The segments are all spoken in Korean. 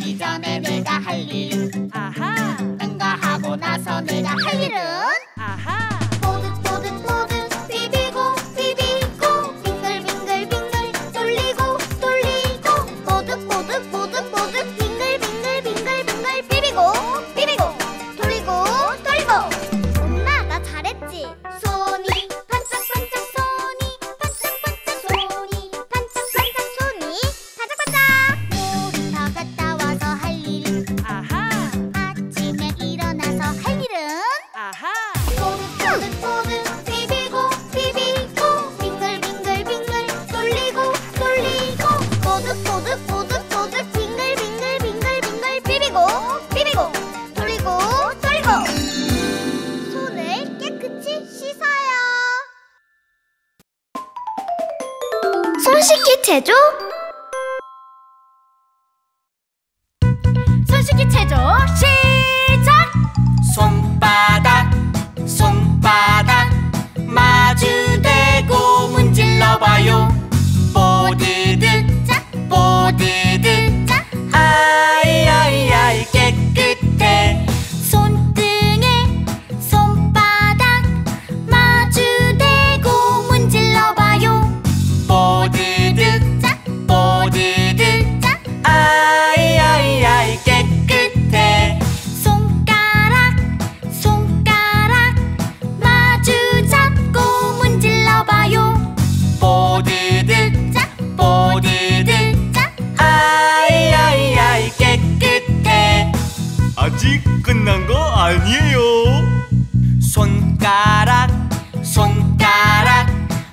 하기 전에 내가 할 일. 아하. 응가하고 나서 내가 할 일은 아하. 보듯보듯보듯 비비고 비비고 빙글빙글빙글 돌리고 돌리고 보듯보듯보듯보듯 빙글빙글빙글빙글 비비고 비비고 돌리고 돌리고. 엄마, 나 잘했지? 손이 반짝반짝 손이 반짝반짝 손이 반짝반짝 손이 반짝반짝. 우리 다 갔다 와서 할 일. 아하. 아침에 일어나서 할 일은 아하. 보듯보듯보듯 비비고 비비고 빙글빙글빙글 돌리고 돌리고 보듯보듯보듯보듯 빙글빙글빙글빙글 비비고 비비고 돌리고 돌리고. 손을 깨끗이 씻어요. 손 씻기 체조. 손 씻기 체조 시작! 손바닥 손바닥 마주대고 문질러봐요. 뽀드득 자, 뽀드득 자. 아이아이아이 깨끗해. 손등에 손바닥 마주대고 문질러봐요. 뽀드득 자, 뽀드득 자. 아이아이아이 깨끗해. 손가락 손가락 마주 잡고 문질러봐요. 뽀드득 자, 뽀드득 자. 아이아이아이 깨끗해. 아직 끝난 거 아니에요. 손가락 손가락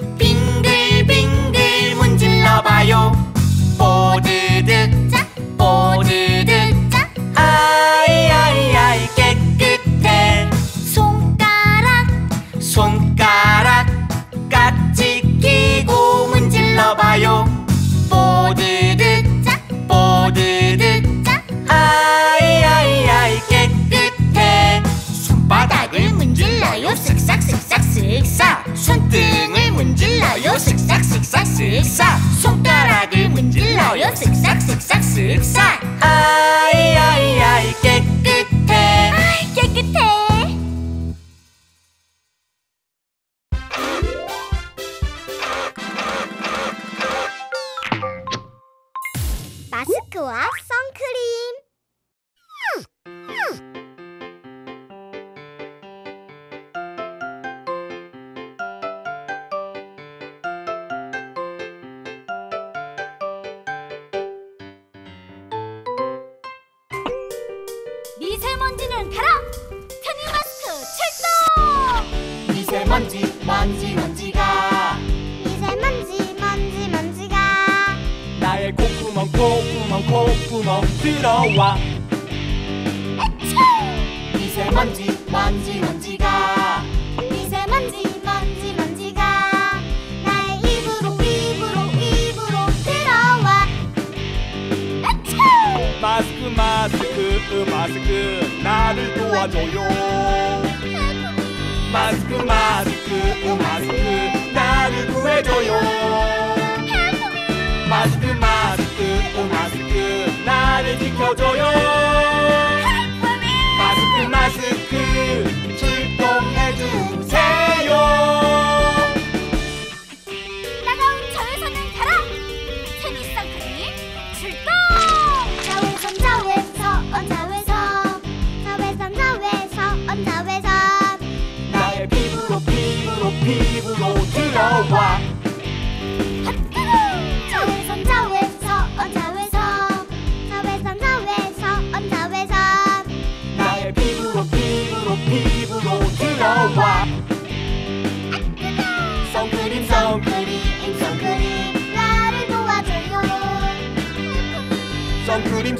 빙글빙글 문질러봐요. 뽀드득 자, 뽀드득 자. 아이아이아이 깨끗해. 손가락 손가락 깍지 끼고 문질러봐요. 뽀드득 자, 뽀드득 자. 아이아이아이 깨끗해. 손바닥을 문질러요. 쓱싹 쓱싹 쓱싹. 손등을 문질러요. 쓱싹 쓱싹 쓱싹. 손가락을 문질러요. 쓱싹 쓱싹 쓱싹. 아이아이아이 깨끗해. 아이, 깨끗해. 마스크와 선크림. 미세먼지는 가라! 테니 마스크 출동! 미세먼지 먼지가 미세먼지가 나의 콧구멍 들어와. 미세먼지 먼지가 미세먼지가 나의 입으로 들어와. 마스크 나를 도와줘요. 마스크 나를 구해줘요. 마스크 나를 지켜줘요. 마스크 출동해주세요. 따가운 자외선을 가라! 테니 선크림 출동! 자외선 나의 피부로 들어와. 자외선 나의 피부로 들어와. 선크림 나를 도와줘요. 선크림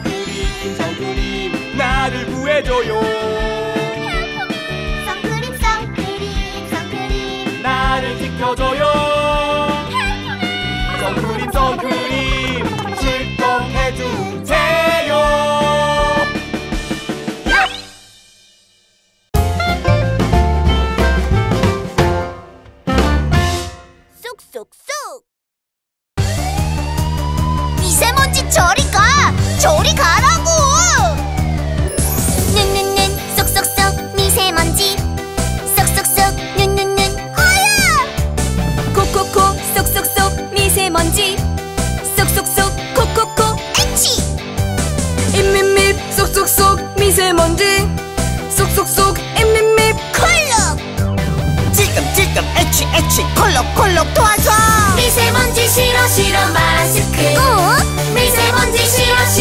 나를 구해줘요. 선크림 나를 지켜줘요. 선크림 출동해주세요. 쏙쏙쏙. 미세먼지 저리 가! 저리 가라! 미세먼지 쏙쏙쏙 앱앱앱 콜록 찔끔찔끔 애취애취 콜록콜록 도와줘. 미세먼지 싫어 싫어 마스크 꼭 미세먼지 싫어